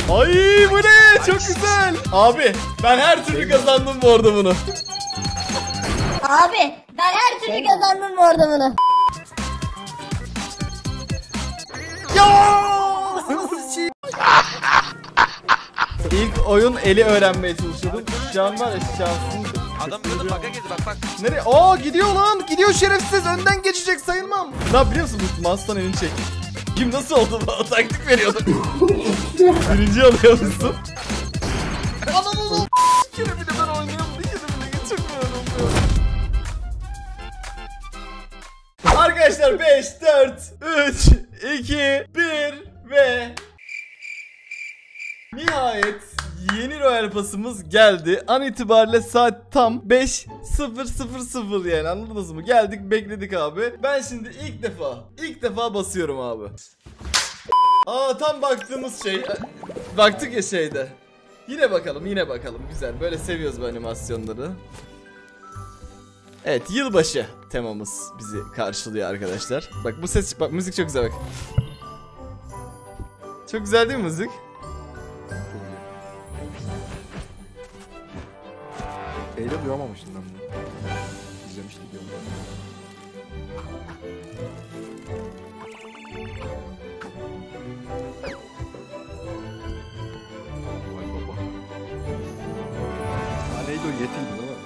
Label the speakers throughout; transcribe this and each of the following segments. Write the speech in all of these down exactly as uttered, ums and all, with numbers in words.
Speaker 1: Ay bu ne? Çok güzel. Abi ben her türlü kazandım bu arada bunu.
Speaker 2: Abi ben her türlü kazandım bu arada bunu.
Speaker 1: Ya! İlk oyun eli öğrenmeye çalışıyordum. Şu an var ya şansım.
Speaker 3: Adam burada baka girdi bak bak.
Speaker 1: Nereye? Aa gidiyor lan. Gidiyor şerefsiz. Önden geçecek sayılmam. Ne biliyor musun? Manstan elini çek. Kim nasıl oldu? Bana taktik veriyordun. Birinci alıyor musun? Anadolu. Bir kere bile ben oynuyorum. Bir kere bile geçemiyorum. Arkadaşlar beş, dört, üç, iki, bir ve nihayet yeni Royal Pass'ımız geldi. An itibariyle saat tam beş sıfır sıfır sıfır yani, anladınız mı? Geldik bekledik abi. Ben şimdi ilk defa ilk defa basıyorum abi. Aa tam baktığımız şey. Baktık ya şeyde. Yine bakalım yine bakalım, güzel. Böyle seviyoruz bu animasyonları. Evet, yılbaşı temamız bizi karşılıyor arkadaşlar. Bak bu ses, bak müzik çok güzel bak. Çok güzel değil mi müzik?
Speaker 4: Eyle duyamamıştım ben bunu. İzlemiştim diyorum. Vay baba. Ha neydi o, yetildi değil mi?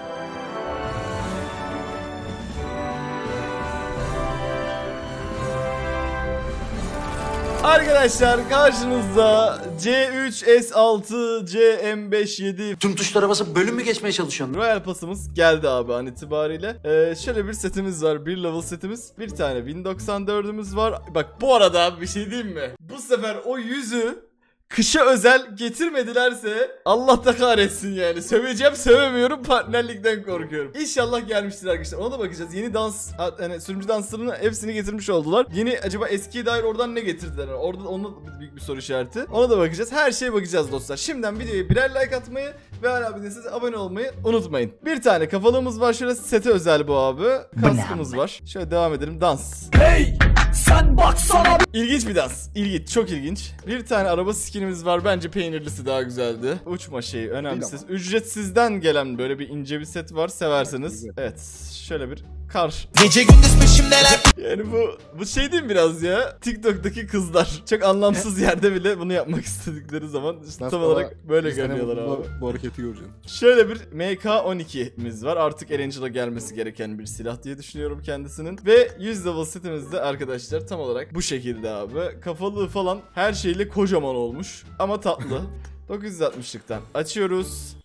Speaker 1: Arkadaşlar karşınızda C üç S altı C M beş yedi
Speaker 5: Tüm tuşlara basıp bölüm mü geçmeye çalışıyorsun?
Speaker 1: Royal Pass'ımız geldi abi an itibariyle. Ee, şöyle bir setimiz var, bir level setimiz. Bir tane bin doksan dördümüz var. Bak bu arada bir şey diyeyim mi? Bu sefer o yüzü kışa özel getirmedilerse Allah da kahretsin yani. Söveceğim, sövemiyorum, partnerlikten korkuyorum. İnşallah gelmiştir arkadaşlar. Ona da bakacağız. Yeni dans, hani sürümcü danslarını hepsini getirmiş oldular. Yeni acaba eskiye dair oradan ne getirdiler? Orada onun büyük bir soru işareti. Ona da bakacağız. Her şeye bakacağız dostlar. Şimdiden videoya birer like atmayı ve hala değilseniz abone olmayı unutmayın. Bir tane kafalığımız var. Şöyle sete özel bu abi. Kaskımız var. Şöyle devam edelim. Dans. Hey! Sen baksana. İlginç bir dans. İlginç. Çok ilginç. Bir tane araba skinimiz var. Bence peynirlisi daha güzeldi. Uçma şeyi önemsiz. Ücretsizden gelen böyle bir ince bir set var. Severseniz. Evet. Şöyle bir kar.
Speaker 5: Gece gündüz peşimdeler.
Speaker 1: Yani bu bu şey değil mi biraz ya? TikTok'taki kızlar. Çok anlamsız yerde bile bunu yapmak istedikleri zaman işte tam olarak böyle görüyorlar abi.
Speaker 4: Bu hareketi göreceğim.
Speaker 1: Şöyle bir M K on iki'miz var. Artık Erangel'a gelmesi gereken bir silah diye düşünüyorum kendisinin. Ve yüz level setimizde arkadaşlar tam olarak bu şekilde abi. Kafalığı falan her şeyle kocaman olmuş. Ama tatlı. dokuz yüz altmışlıktan açıyoruz.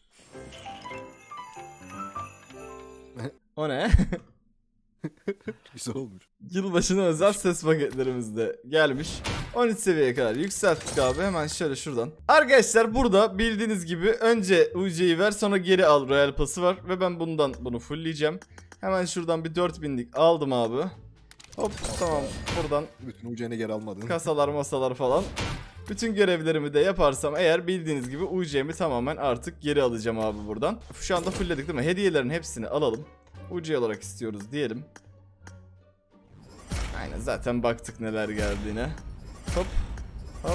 Speaker 1: O ne?
Speaker 4: Güzel olmuş.
Speaker 1: Yılbaşına özel ses paketlerimiz de gelmiş. on üç seviyeye kadar yükselttik abi. Hemen şöyle şuradan. Arkadaşlar burada bildiğiniz gibi önce U C'yi ver sonra geri al Royal Pass'ı var. Ve ben bundan bunu fullleyeceğim. Hemen şuradan bir dört binlik aldım abi. Hop tamam, buradan
Speaker 4: Bütün U C'ni geri almadın.
Speaker 1: kasalar masalar falan. Bütün görevlerimi de yaparsam eğer bildiğiniz gibi U C'mi tamamen artık geri alacağım abi buradan. Şu anda fullledik değil mi? Hediyelerin hepsini alalım. U C olarak istiyoruz diyelim. Aynen, zaten baktık neler geldiğine. Hop hop.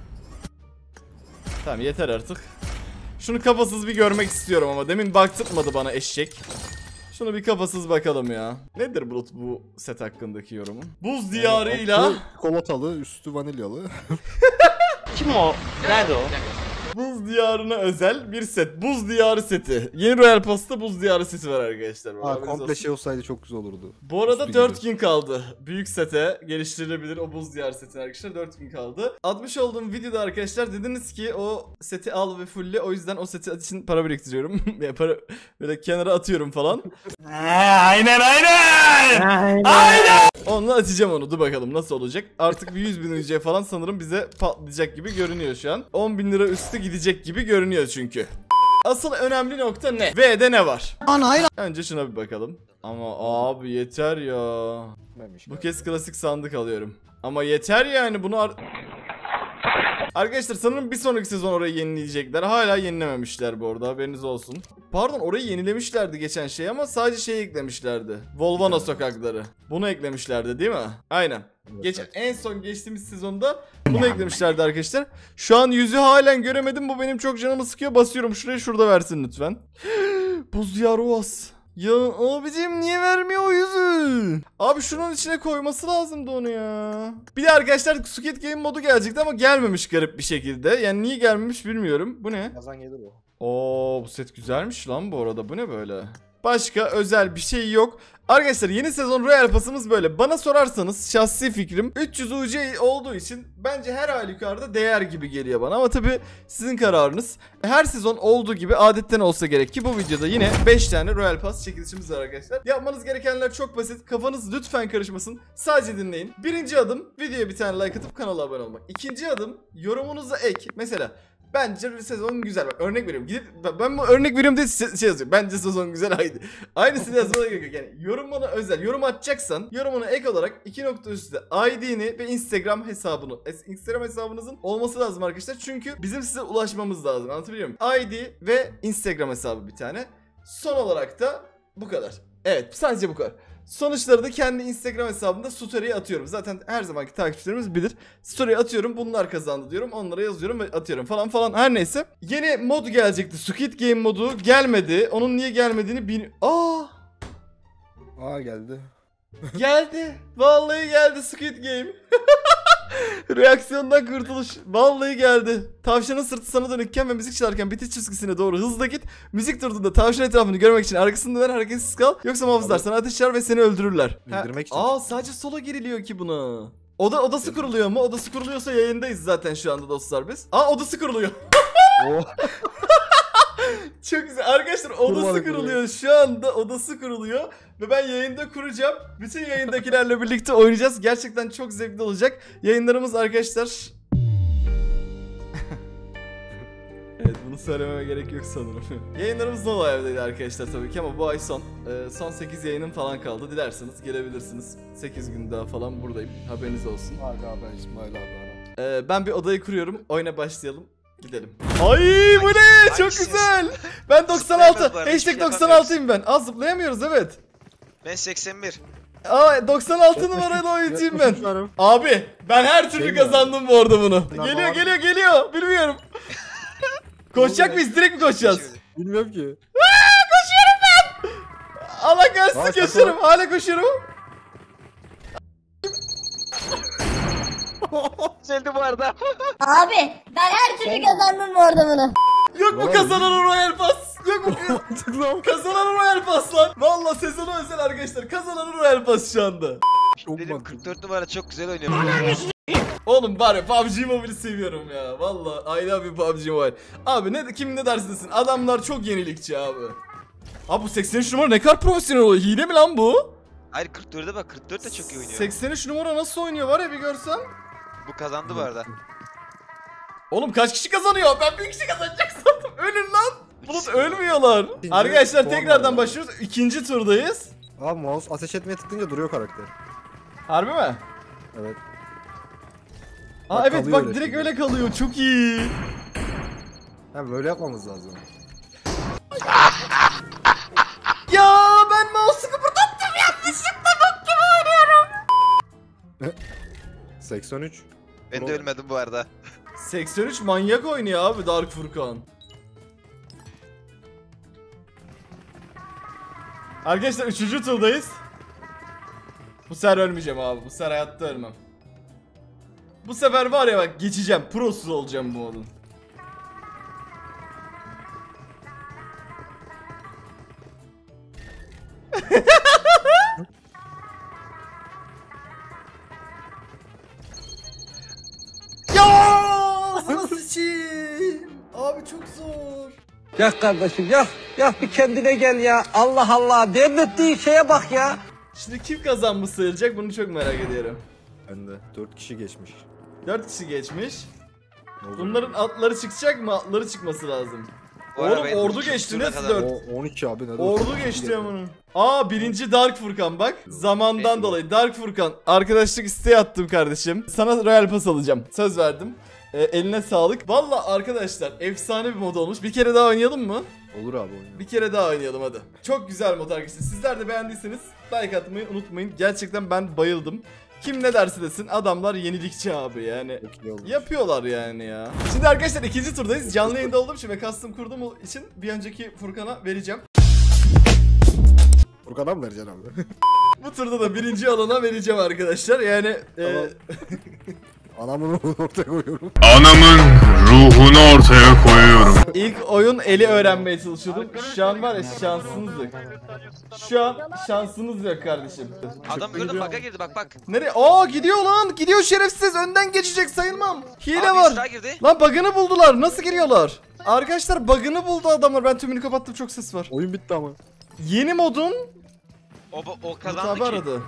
Speaker 1: Tamam yeter artık. Şunu kafasız bir görmek istiyorum ama demin baktırmadı bana eşek. Şunu bir kafasız bakalım ya. Nedir Bulut bu set hakkındaki yorumun? Buz diyarıyla
Speaker 4: Yani, çikolatalı, üstü vanilyalı.
Speaker 3: Kim o? Nerede o?
Speaker 1: Buz diyarına özel bir set. Buz diyarı seti. Yeni Royal Pass'ta buz diyarı seti var arkadaşlar.
Speaker 4: Ha, komple şey olsaydı çok güzel olurdu.
Speaker 1: Bu arada
Speaker 4: Üstü
Speaker 1: dört
Speaker 4: gibi.
Speaker 1: gün kaldı. Büyük sete geliştirilebilir o buz diyarı setine arkadaşlar. dört gün kaldı. Atmış olduğum videoda arkadaşlar dediniz ki o seti al ve fullle. O yüzden o seti için para biriktiriyorum. ya para böyle kenara atıyorum falan.
Speaker 3: Aynen aynen.
Speaker 1: Aynen. Aynen. Onunla açacağım onu. Dur bakalım nasıl olacak. Artık bir yüz bin U C falan sanırım bize patlayacak gibi görünüyor şu an. on bin lira üstü gidecek gibi görünüyor çünkü. Asıl önemli nokta ne? V'de ne var?
Speaker 5: Ana hayır.
Speaker 1: Önce şuna bir bakalım. Ama abi yeter ya. Bu kez klasik sandık alıyorum. Ama yeter yani bunu ar Arkadaşlar sanırım bir sonraki sezon orayı yenileyecekler. Hala yenilememişler bu arada, haberiniz olsun. Pardon, orayı yenilemişlerdi geçen şey ama sadece şey eklemişlerdi. Volvana sokakları. Bunu eklemişlerdi değil mi? Aynen. Geçen en son geçtiğimiz sezonda Bunu eklemişlerdi arkadaşlar. Şu an yüzü halen göremedim. Bu benim çok canımı sıkıyor. Basıyorum şuraya, şurada versin lütfen. Buz diyarı Oğaz. Ya abicim niye vermiyor o yüzü? Abi şunun içine koyması lazımdı onu ya. Bir de arkadaşlar Squid Game modu gelecekti ama gelmemiş garip bir şekilde. Yani niye gelmemiş bilmiyorum. Bu ne?
Speaker 4: Kazan gelir o.
Speaker 1: Oo bu set güzelmiş lan bu arada. Bu ne böyle? Başka özel bir şey yok. Arkadaşlar yeni sezon Royal Pass'ımız böyle. Bana sorarsanız şahsi fikrim üç yüz U C olduğu için bence her halükarda değer gibi geliyor bana. Ama tabii sizin kararınız. Her sezon olduğu gibi adetten olsa gerek ki bu videoda yine beş tane Royal Pass çekilişimiz var arkadaşlar. Yapmanız gerekenler çok basit. Kafanız lütfen karışmasın. Sadece dinleyin. Birinci adım videoya bir tane like atıp kanala abone olmak. İkinci adım yorumunuza ek. Mesela bence sezon güzel. Bak örnek veriyorum. Gidip ben bu örnek veriyorum diye şey yazıyorum. Bence sezon güzel haydi. Aynısını yazmana gerek yok. Yani yorumuna özel. Yorum atacaksan yorumuna ek olarak iki nokta üstte I D'ni ve Instagram hesabını. Instagram hesabınızın olması lazım arkadaşlar. Çünkü bizim size ulaşmamız lazım. Anlatabiliyor muyum? I D ve Instagram hesabı bir tane. Son olarak da bu kadar. Evet sadece bu kadar. Sonuçları da kendi Instagram hesabımda story'e atıyorum. Zaten her zamanki takipçilerimiz bilir. Story'e atıyorum. Bunlar kazandı diyorum. Onlara yazıyorum ve atıyorum falan falan. Her neyse. Yeni mod gelecekti. Squid Game modu gelmedi. Onun niye gelmediğini bil... Aa!
Speaker 4: Aa geldi.
Speaker 1: Geldi. Vallahi geldi Squid Game. Reaksiyondan kurtuluş. Vallahi geldi. Tavşanın sırtı sana dönükken ve müzik çalarken bitiş çizgisine doğru hızla git. Müzik durduğunda tavşan etrafını görmek için arkasında dön, hareketsiz kal. Yoksa muhafızlar sana ateş açar ve seni öldürürler.
Speaker 4: İndirmek için.
Speaker 1: Aa sadece sola giriliyor ki buna. Oda odası kuruluyor mu? Odası kuruluyorsa yayındayız zaten şu anda dostlar biz. Aa odası kuruluyor. Çok güzel. Arkadaşlar odası
Speaker 4: Kurmadık
Speaker 1: kuruluyor. Şu anda odası kuruluyor. Ve ben yayında kuracağım. Bütün yayındakilerle birlikte oynayacağız. Gerçekten çok zevkli olacak. Yayınlarımız arkadaşlar... Evet bunu söylememe gerek yok sanırım. Yayınlarımız No Live'daydı arkadaşlar tabii ki ama bu ay son. Ee, son sekiz yayınım falan kaldı. Dilerseniz gelebilirsiniz. sekiz gün daha falan buradayım. Haberiniz olsun.
Speaker 4: Aga ben İsmail abi.
Speaker 1: Ee, ben bir odayı kuruyorum. Oyuna başlayalım. Gidelim. Ay bu ne? Çok güzel. Ben doksan altı. Hashtag doksan altıyım ben. Az zıplayamıyoruz evet.
Speaker 3: Ben seksen bir.
Speaker 1: Aa doksan altı numaralı oyuncuyum ben. Abi ben her türlü kazandım bu arada bunu. Geliyor geliyor geliyor. Bilmiyorum. Koşacak mıyız? Direkt mi koşacağız?
Speaker 4: Bilmiyorum ki.
Speaker 1: Koşuyorum ben. Allah kahretsin koşuyorum. Hala koşuyorum.
Speaker 3: Güzeldi bu arada.
Speaker 2: Abi ben her türlü kazandım bu arada bunu.
Speaker 1: Yok mu kazanan Royal Pass? Yok mu kazanan Royal Pass lan? Valla sezonu özel arkadaşlar. Kazanan Royal Pass şu anda.
Speaker 3: Benim kırk dört numara çok güzel oynuyor.
Speaker 1: Oğlum bari P U B G Mobile'i seviyorum ya. Valla I love you P U B G Mobile. Abi ne kim ne dersin desin. Adamlar çok yenilikçi abi. Abi bu seksen üç numara ne kadar profesyonel oluyor. Hile mi lan bu?
Speaker 3: Hayır kırk dörde bak, kırk dört de çok iyi oynuyor.
Speaker 1: seksen üç numara nasıl oynuyor var ya bir görsen.
Speaker 3: Bu kazandı bu arada.
Speaker 1: Oğlum kaç kişi kazanıyor? Ben bir kişi kazanacak sandım. Ölün lan. Bulut ölmüyorlar. Arkadaşlar tekrardan başlıyoruz. İkinci turdayız.
Speaker 4: Abi mouse ateş etmeye tıklayınca duruyor karakter.
Speaker 1: Harbi mi?
Speaker 4: Evet.
Speaker 1: Aa
Speaker 4: Bak,
Speaker 1: evet
Speaker 4: kalıyor
Speaker 1: bak
Speaker 4: öyle
Speaker 1: direkt
Speaker 4: şimdi.
Speaker 1: öyle kalıyor. Çok iyi.
Speaker 4: Ha böyle yapmamız lazım.
Speaker 1: Ya ben mouse'u kıpırdattım yanlışlıkla bok gibi oynuyorum.
Speaker 4: seksen üç.
Speaker 3: Ben de ölmedim bu arada.
Speaker 1: seksen üç manyak oynuyor abi Dark Furkan. Arkadaşlar üçüncü turdayız. Bu sefer ölmeyeceğim abi. Bu sefer hayatta ölmem. Bu sefer var ya bak geçeceğim. Prosuz olacağım bu modun. Ya nasıl sıçayım? Abi çok zor.
Speaker 6: Yak kardeşim yak. Yak bir kendine gel ya. Allah Allah. Devrettiği şeye bak ya.
Speaker 1: Şimdi kim kazanmış sayılacak bunu çok merak ediyorum.
Speaker 4: Ben de dört kişi geçmiş.
Speaker 1: dört kişi geçmiş.
Speaker 4: Ne oldu?
Speaker 1: Bunların atları çıkacak mı? Atları çıkması lazım.
Speaker 3: Bu arada
Speaker 1: Oğlum
Speaker 3: benim
Speaker 1: ordu
Speaker 3: iki
Speaker 1: geçti
Speaker 3: turda
Speaker 1: nasıl
Speaker 3: kazandım.
Speaker 1: dört?
Speaker 4: O on iki abi ne
Speaker 1: Ordu geçti ya bunun. Aa birinci Dark Furkan bak. Zamandan
Speaker 3: Evet.
Speaker 1: dolayı Dark Furkan arkadaşlık isteği attım kardeşim. Sana Royal Pass alacağım. Söz verdim. Ee, eline sağlık. Valla arkadaşlar efsane bir mod olmuş. Bir kere daha oynayalım mı?
Speaker 4: Olur abi oynuyor.
Speaker 1: Bir kere daha oynayalım hadi. Çok güzel mod arkadaşlar. Sizler de beğendiyseniz like atmayı unutmayın. Gerçekten ben bayıldım. Kim ne derse desin adamlar yenilikçi abi yani.
Speaker 4: Çok iyi olmuş.
Speaker 1: Yapıyorlar yani ya. Şimdi arkadaşlar ikinci turdayız. Canlı yayında olduğum için ve custom kurduğum için bir önceki Furkan'a vereceğim.
Speaker 4: Furkan'a mı vereceksin abi?
Speaker 1: Bu turda da birinci alana vereceğim arkadaşlar. Yani
Speaker 4: Tamam.
Speaker 1: e,
Speaker 4: Anamın ruhunu ortaya koyuyorum.
Speaker 7: Anamın ruhunu ortaya koyuyorum.
Speaker 1: ilk oyun eli öğrenmeye çalışıyordum. Şu an var ya şansınız yok. Şu an şansınız yok kardeşim.
Speaker 3: Adam gördün baka girdi bak bak.
Speaker 1: Nereye? Aa gidiyor lan. Gidiyor şerefsiz. Önden geçecek sayılmam. Hile
Speaker 3: Abi
Speaker 1: var.
Speaker 3: Esra girdi.
Speaker 1: Lan bug'ını buldular. Nasıl giriyorlar? Arkadaşlar bug'ını buldu adamlar. Ben tümünü kapattım. Çok ses var.
Speaker 4: Oyun bitti ama.
Speaker 1: Yeni modun
Speaker 3: O, o
Speaker 1: Mut
Speaker 3: kazandı
Speaker 1: abi
Speaker 3: ki.
Speaker 1: aradı.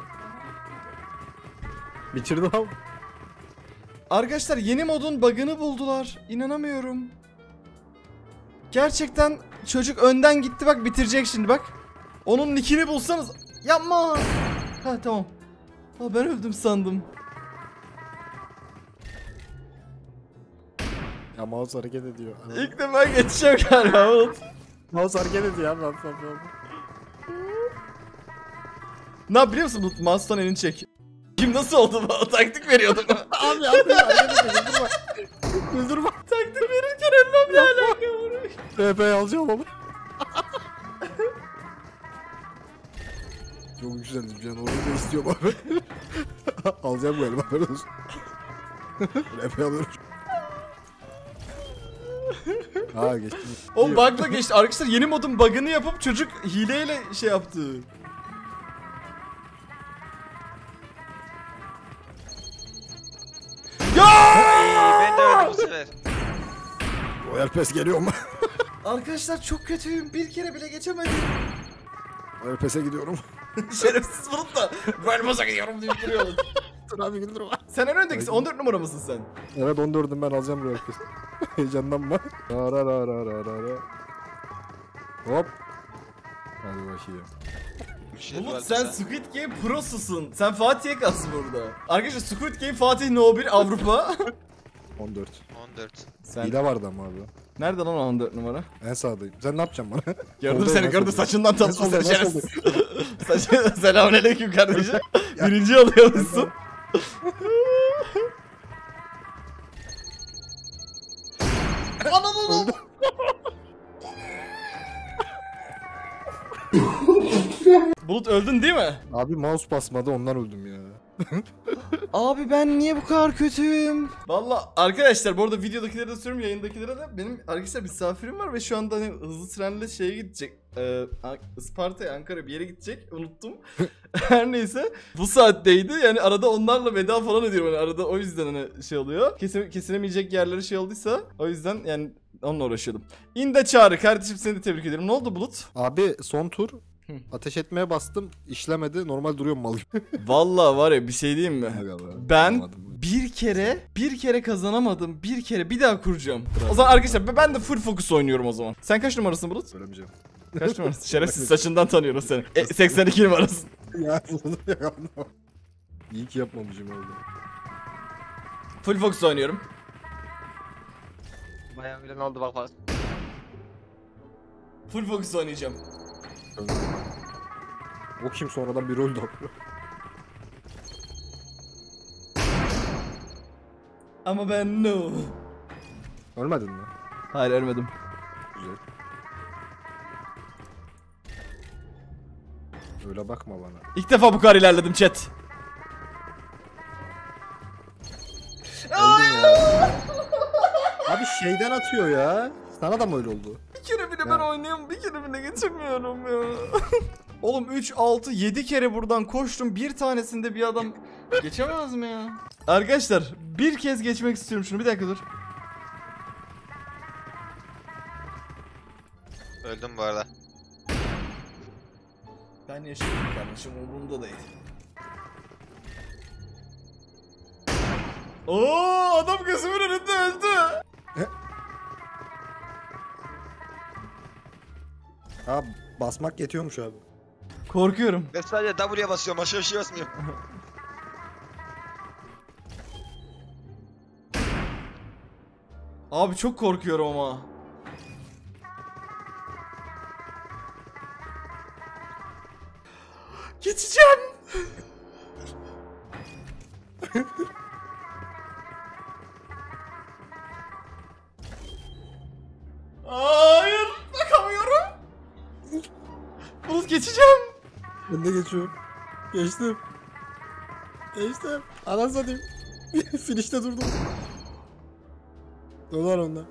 Speaker 4: Bitirdi abi.
Speaker 1: Arkadaşlar yeni modun bug'ını buldular. İnanamıyorum. Gerçekten çocuk önden gitti bak bitirecek şimdi bak. Onun nickini bulsanız. Yapma. Ha tamam. Ha, ben öldüm sandım.
Speaker 4: Ya mouse hareket ediyor.
Speaker 1: İlk defa geçeceğim galiba Umut.
Speaker 4: Mouse hareket ediyor abi. Ben sanmıyorum.
Speaker 1: Ne yap biliyor musun Umut? Mouse'tan elini çek. Kim nasıl oldu bu? Taktik veriyordum.
Speaker 4: Abi abi hareket ediyor. Güldürme. Güldürme.
Speaker 1: Taktik verirken ölmem ne alaka vuruyor.
Speaker 4: T P'yi alacağım ama. Çok yükseldim can. Onu da istiyorum abi. Alacağım galiba. Ben olsun. T P alıyorum. Aa geçtim.
Speaker 1: O bug'la geçti. Arkadaşlar yeni modun bug'ını yapıp çocuk hileyle şey yaptı. Ya!
Speaker 3: Ben de öldüm bu sefer.
Speaker 4: O Herpes geliyor mu?
Speaker 1: Arkadaşlar çok kötüyüm. Bir kere bile geçemedim.
Speaker 4: O Herpes'e gidiyorum.
Speaker 1: Şerefsiz bulut da Vermoz'a gidiyorum deyip duruyoruz.
Speaker 4: Dur abi güldürme.
Speaker 1: Sen en öndekisin. on dört numara mısın sen?
Speaker 4: Evet on dördüm ben alacağım bu Herpes'i. Heyecanlanma. Ra ra ra ra ra ra ra. Hop. Hadi bakayım.
Speaker 3: Şey
Speaker 1: Bulut
Speaker 3: vardı
Speaker 1: sen Squid Game prosusun. Sen Fatih'e kas burada. Arkadaşlar Squid Game Fatih No bir Avrupa.
Speaker 4: on dört.
Speaker 3: on dört.
Speaker 1: Sen
Speaker 4: Hile vardı ama abi.
Speaker 1: nerede lan o on dört numara?
Speaker 4: En sağdayım. Sen ne yapacaksın bana?
Speaker 1: Gördüm
Speaker 4: Orada
Speaker 1: seni
Speaker 4: nasıl
Speaker 1: gördüm
Speaker 4: oluyor?
Speaker 1: saçından
Speaker 4: Nasıl
Speaker 1: tatlı
Speaker 4: oluyor,
Speaker 1: seni
Speaker 4: nasıl
Speaker 1: şerefsiz. Saçı selamünaleyküm kardeşim. Birinci alıyor musun? Anadolu. Bulut öldün değil mi?
Speaker 4: Abi mouse basmadı ondan öldüm ya.
Speaker 1: Abi ben niye bu kadar kötüyüm? Valla arkadaşlar bu arada videodakilere de söylüyorum yayındakilere de benim arkadaşlar misafirim var ve şu anda hani hızlı trenle şeye gidecek. Ee, Isparta'ya Ankara bir yere gidecek unuttum. Her neyse bu saatteydi yani arada onlarla veda falan ediyorum yani arada o yüzden hani şey oluyor. Kesin, kesilemeyecek yerleri şey olduysa o yüzden yani onunla uğraşıyordum. İnde Çağrı kardeşim seni de tebrik ederim. Ne oldu Bulut?
Speaker 4: Abi son tur ateş etmeye bastım işlemedi normal duruyor mal gibi.
Speaker 1: Valla var ya bir şey diyeyim mi? Ben
Speaker 4: Anlamadım.
Speaker 1: bir kere bir kere kazanamadım. Bir kere bir daha kuracağım. O zaman arkadaşlar ben de full focus oynuyorum o zaman. Sen kaç numarasın Bulut?
Speaker 4: Söylemeyeceğim.
Speaker 1: Kaç numarasın? Şerefsiz saçından tanıyoruz seni. E, seksen iki numarasın.
Speaker 4: Ya İyi ki yapmamışım öyle.
Speaker 1: Full focus oynuyorum.
Speaker 3: Bayağı bile ne oldu bak bak.
Speaker 1: Full focus oynayacağım.
Speaker 4: O kim sonradan bir rol de yapıyor.
Speaker 1: Ama ben no.
Speaker 4: Ölmedin mi?
Speaker 1: Hayır ölmedim.
Speaker 4: Güzel. Öyle bakma bana.
Speaker 1: İlk defa bu kadar ilerledim chat.
Speaker 4: Öldüm ya. Abi şeyden atıyor ya. Sana da mı öyle oldu?
Speaker 1: Bir kere bile ben oynayamam. Bir kere bile geçemiyorum ya. Oğlum üç, altı, yedi kere buradan koştum. Bir tanesinde bir adam geçemez mi ya? Arkadaşlar bir kez geçmek istiyorum şunu. Bir dakika dur.
Speaker 3: Öldüm bu arada.
Speaker 1: Ben yaşıyorum kardeşim umurumda değil. Oo adam gözümün önünde öldü.
Speaker 4: Ha basmak yetiyormuş abi.
Speaker 1: Korkuyorum.
Speaker 3: Ben sadece W'ye basıyorum başka bir şey basmıyorum.
Speaker 1: Abi çok korkuyorum ama. Geçeceğim. geçeceğim.
Speaker 4: Ben de geçiyorum. Geçtim. Geçtim. Anam satayım. Finişte durdum. Ne var onda?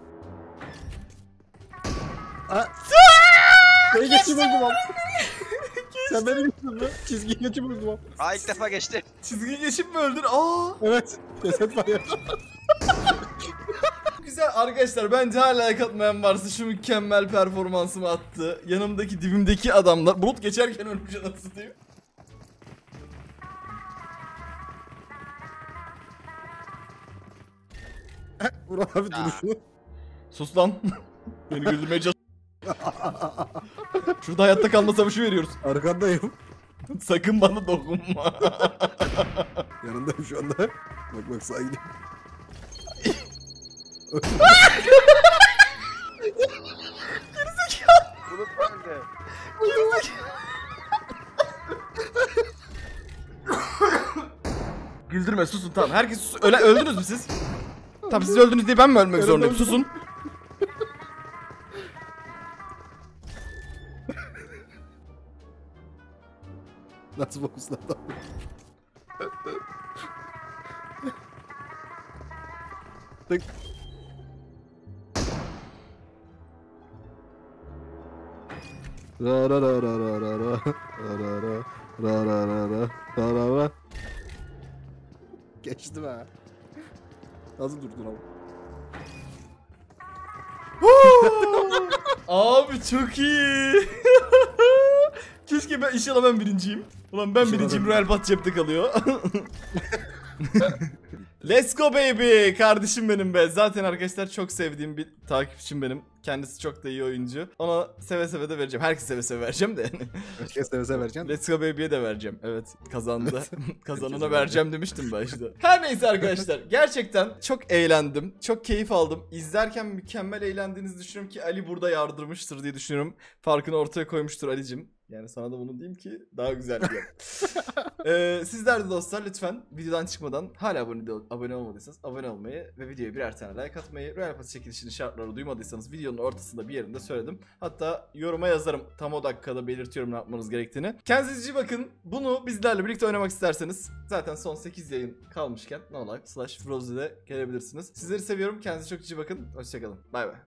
Speaker 4: Aa! Ben geçim oldum abi. Sen beni geçtin lan. Çizgi geçim oldum abi.
Speaker 3: Aa ilk defa geçti.
Speaker 1: Çizgi geçip mi öldün? Aa!
Speaker 4: Evet. Ceset var ya.
Speaker 1: Güzel arkadaşlar, bence hala katmayan varsa şu mükemmel performansımı attı. Yanımdaki dibimdeki adamlar. Bulut geçerken ölmüş anasını diyeyim.
Speaker 4: Vur abi duruşunu.
Speaker 1: Sus lan. Beni güldürmeye çalış. Şurada hayatta kalma savaşı veriyoruz.
Speaker 4: Arkandayım.
Speaker 1: Sakın bana dokunma.
Speaker 4: Yanındayım şu anda. Bak bak sağa gidiyorum.
Speaker 3: Bulut öldü.
Speaker 1: Güldürme, susun, tamam. Herkes sus. Öyle öldünüz mü siz? Tamam, siz öldünüz diye ben mi ölmek zorundayım? Susun.
Speaker 4: Nasıl fokuslandı abi? Tık. Ra ra ra ra ra ra ra ra ra ra ra ra ra ra ra ra. Geçtim ha. Nasıl durdun abi?
Speaker 1: Abi çok iyi. Keşke ben, inşallah ben birinciyim. Ulan ben birinciyim, Royal Pass cepte kalıyor. Let's go baby. Kardeşim benim be. Zaten arkadaşlar çok sevdiğim bir takipçim benim. Kendisi çok da iyi oyuncu. Ona seve seve de vereceğim. Herkese seve seve vereceğim de.
Speaker 4: Herkes seve seve vereceksin.
Speaker 1: Let's go baby'ye de vereceğim. Evet, kazandı. Kazanana vereceğim demiştim başta. Her neyse arkadaşlar, gerçekten çok eğlendim. Çok keyif aldım. İzlerken mükemmel eğlendiğinizi düşünüyorum ki Ali burada yardırmıştır diye düşünüyorum. Farkını ortaya koymuştur Ali'cim. Yani sana da bunu diyeyim ki daha güzel bir yer. ee, sizler de dostlar lütfen videodan çıkmadan hala abone, de, abone olmadıysanız abone olmayı ve videoya birer tane like atmayı, Royal Pass çekilişinin şartlarını duymadıysanız videonun ortasında bir yerinde söyledim. Hatta yoruma yazarım, tam o dakikada belirtiyorum ne yapmanız gerektiğini. Kendinize iyi bakın. Bunu bizlerle birlikte oynamak isterseniz zaten son sekiz yayın kalmışken nolife slash froze'de gelebilirsiniz. Sizleri seviyorum. Kendinize çok iyi bakın. Hoşçakalın. Bay bay.